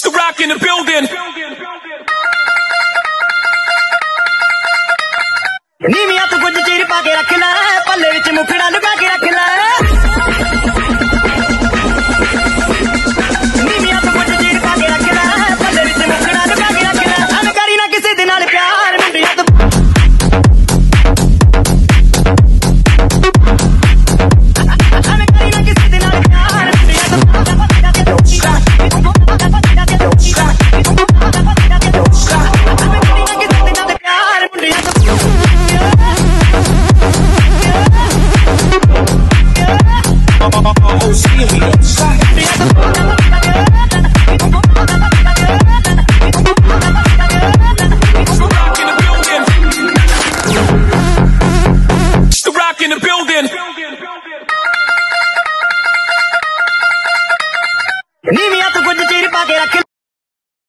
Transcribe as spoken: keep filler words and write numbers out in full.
Mr. Rock in the building. नीवियां तू कुछ चीर पा के रख लै पल्ले विच मुखड़ा लुका के